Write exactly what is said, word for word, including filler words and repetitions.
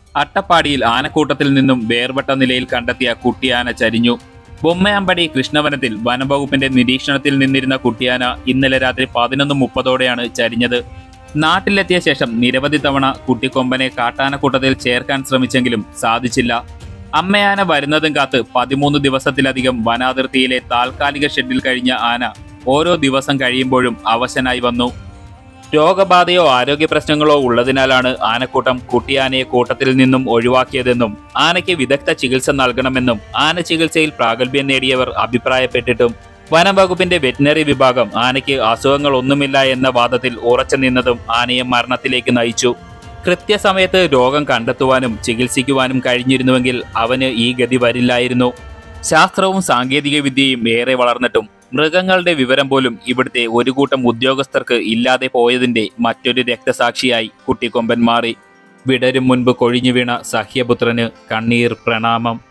അട്ടപ്പാടിയിൽ ആനക്കൂട്ടത്തിൽ നിന്നും വേർപെട്ട നിലയിൽ കണ്ടെത്തിയ കുട്ടിയാന ചരിഞ്ഞു. ബൊമ്മയാമ്പടി കൃഷ്ണവനത്തിൽ വനംവകുപ്പിന്റെ നിരീക്ഷണത്തിൽ നിന്നിരുന്ന കുട്ടിയാന ഇന്നലെ രാത്രി പതിനൊന്ന് മുപ്പതോടെയാണ് ചരിഞ്ഞത്. നാട്ടിലെത്തിയ ശേഷം നിരവധി തവണ കുട്ടിക്കൊമ്പനെ കാട്ടാനക്കൂട്ടത്തിൽ ചേർക്കാൻ ശ്രമിച്ചെങ്കിലും സാധിച്ചില്ല. അമ്മയാന വരുന്നതും കാത്ത് പതിമൂന്ന് ദിവസത്തിലധികം വനാതിർത്തിയിലെ താൽക്കാലിക ഷെഡിൽ കഴിഞ്ഞ ആന ഓരോ ദിവസം കഴിയുമ്പോഴും അവശനായി വന്നു. രോഗബാധയോ ആരോഗ്യ പ്രശ്നങ്ങളോ ഉള്ളതിനാലാണ് ആനക്കൂട്ടം കുട്ടിയാനയെ കൂട്ടത്തിൽ നിന്നും ഒഴിവാക്കിയതെന്നും ആനയ്ക്ക് വിദഗ്ധ ചികിത്സ നൽകണമെന്നും ആന ചികിത്സയിൽ പ്രാഗൽഭ്യം നേടിയവർ അഭിപ്രായപ്പെട്ടിട്ടും വനം വകുപ്പിന്റെ വെറ്റിനറി വിഭാഗം ആനയ്ക്ക് അസുഖങ്ങളൊന്നുമില്ല എന്ന വാദത്തിൽ ഉറച്ചു നിന്നതും ആനയെ മരണത്തിലേക്ക് നയിച്ചു. കൃത്യസമയത്ത് രോഗം കണ്ടെത്തുവാനും ചികിത്സിക്കുവാനും കഴിഞ്ഞിരുന്നുവെങ്കിൽ അവന് ഈ ഗതി വരില്ലായിരുന്നു. ശാസ്ത്രവും സാങ്കേതിക വിദ്യയും ഏറെ വളർന്നിട്ടും മൃഗങ്ങളുടെ വിവരം പോലും ഇവിടുത്തെ ഒരു കൂട്ടം ഉദ്യോഗസ്ഥർക്ക് ഇല്ലാതെ പോയതിന്റെ മറ്റൊരു രക്തസാക്ഷിയായി കുട്ടിക്കൊമ്പൻ മാറി. വിടരും മുൻപ് കൊഴിഞ്ഞു വീണ സഹ്യപുത്രന് കണ്ണീർ പ്രണാമം.